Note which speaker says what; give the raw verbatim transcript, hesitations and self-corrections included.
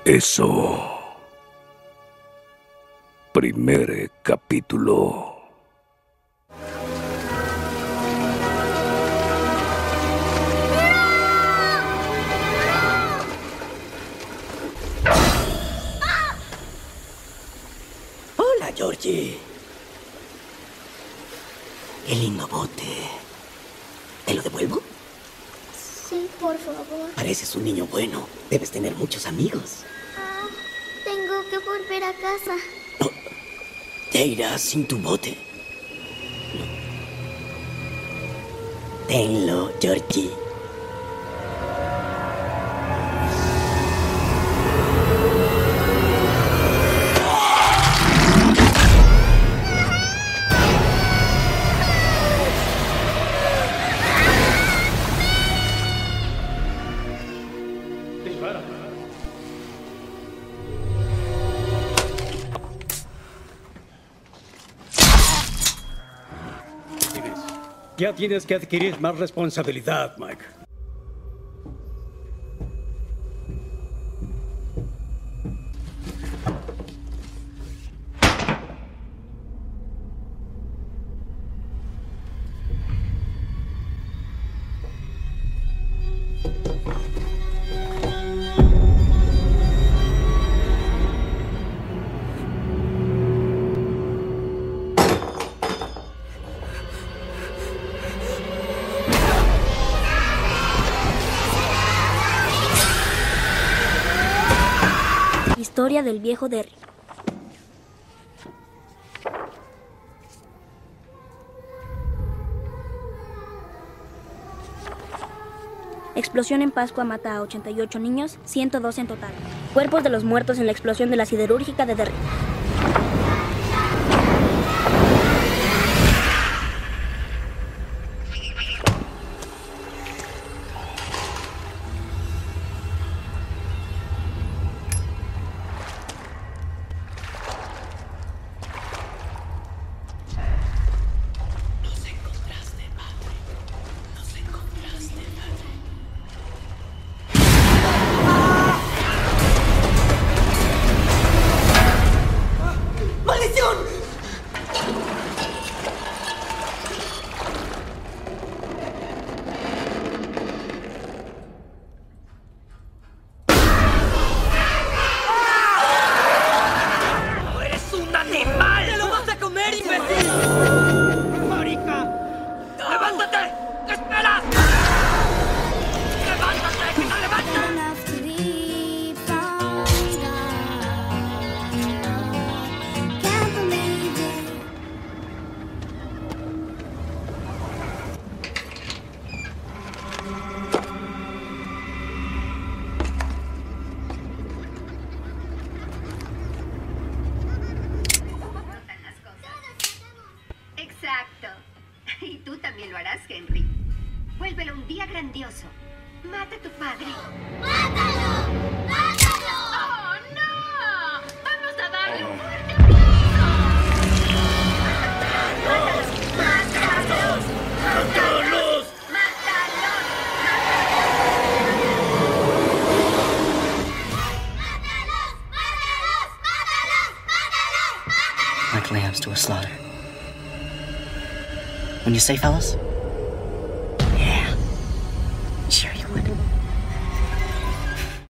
Speaker 1: Eso. Primer capítulo.
Speaker 2: Hola, Georgie. Qué lindo bote. ¿Te lo devuelvo?
Speaker 3: Sí, por favor.
Speaker 2: Pareces un niño bueno. Debes tener muchos amigos.
Speaker 3: Ah, tengo que volver a casa.
Speaker 2: No, te irás sin tu bote. No. Tenlo, Georgie.
Speaker 4: Ya tienes que adquirir más responsabilidad, Mike.
Speaker 5: Historia del viejo Derry. Explosión en Pascua mata a ochenta y ocho niños, ciento dos en total. Cuerpos de los muertos en la explosión de la siderúrgica de Derry.
Speaker 6: Exacto. Y tú también lo harás, Henry. Vuélvelo un día grandioso. Mata a tu padre.
Speaker 3: ¡Mátalo! ¡Mátalo!
Speaker 6: ¡Oh, no! ¡Vamos a darle un fuerte abrazo! ¡Mátalos! ¡Mátalos! ¡Mátalos!
Speaker 2: Like lambs to a slaughter. When you say, fellas?